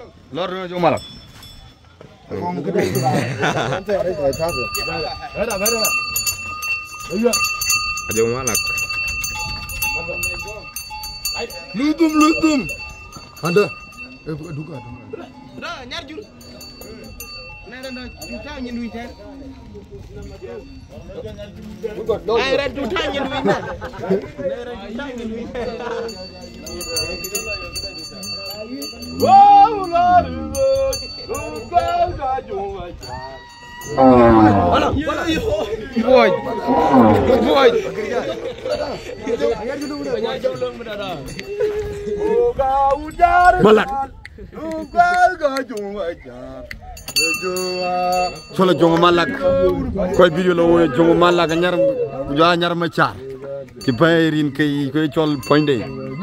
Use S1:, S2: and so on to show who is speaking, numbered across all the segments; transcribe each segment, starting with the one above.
S1: lor no jong malak jong malak
S2: Ludum. Anda. Duga.
S3: Dah nyar jur. Nana juta nyen wi tan. Ai ra juta nyen wi tan. Nera juta nyen wi. Wow lor luga ga jong ai. Wala. Boy.
S1: malak solo jongo malak koy video la woy jongo malak ñar ma ciar ci bayrin kay koy ciol poinde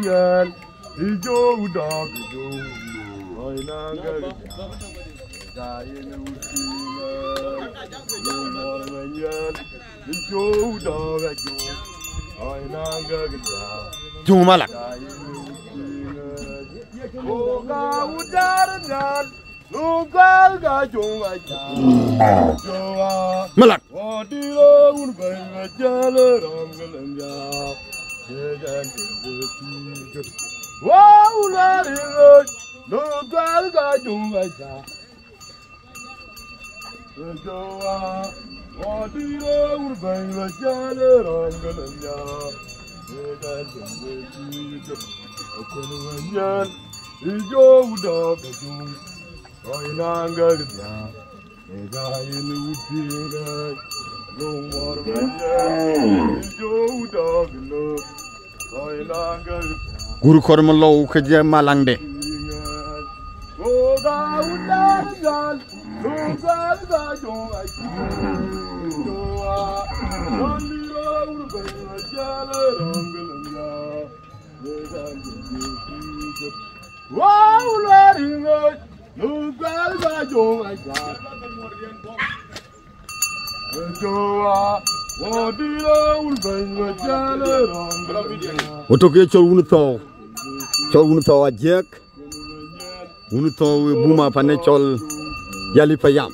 S1: jongo malak malak guru korma law ke je malangde oto ke chol wunu to ajek wunu to buma pane chol yali payam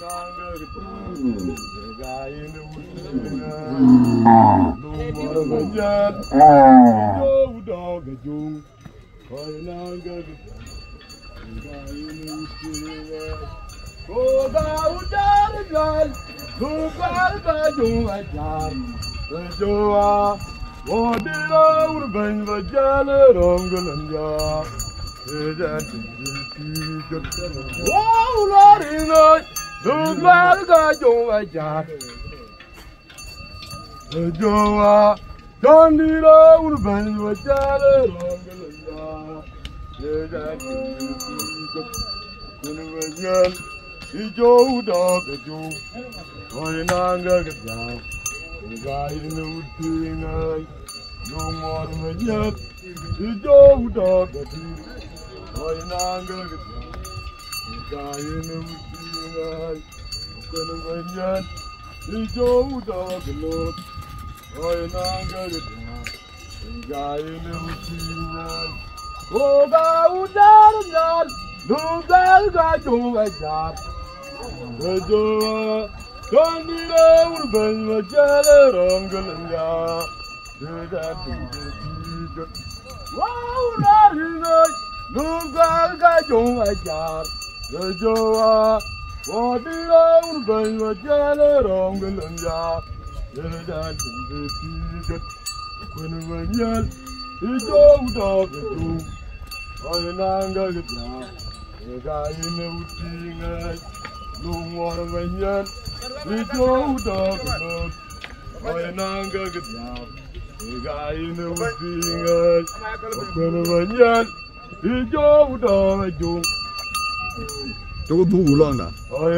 S1: Toko buku long dah.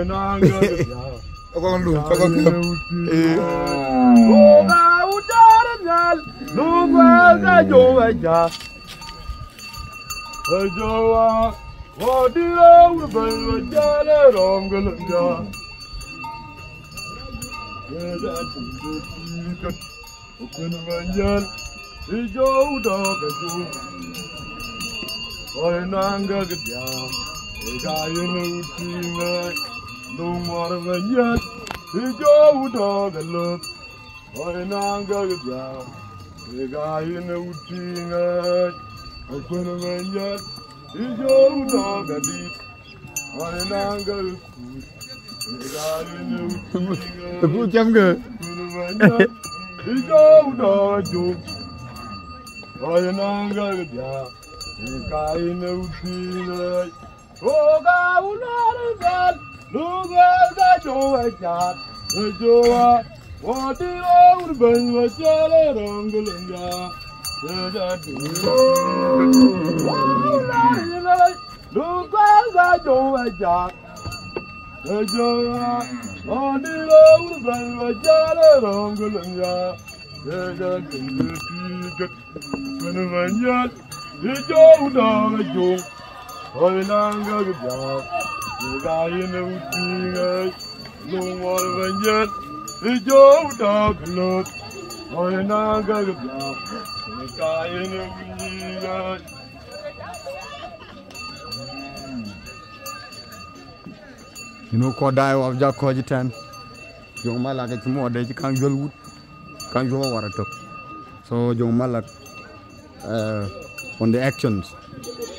S1: Toko lu, toko ke.
S2: guy in the team, no more of a yet. The Joe dog and look, or an anger down. The guy in the team, a queen of a yet. The Joe dog and eat, or an anger food. The guy in the team,
S1: the food jam good.
S2: The Joe dog joke, or an anger down. The guy in the team, oh, God, not look at the Joe, the Joe, what the old Ben was yelling on Gulanga. Look at the Joe, the Joe, what the old Ben was yelling on Gulanga. The Joe, the Joe. Oh, nanga good the guy in the woods, no more than yet. The Joe dog look. Oh, nanga good the guy in the woods.
S1: You know, Kodai of Jack Cogitan. Young Malak, it's more that you can't go wood, can't go over. So, young Malak on the actions.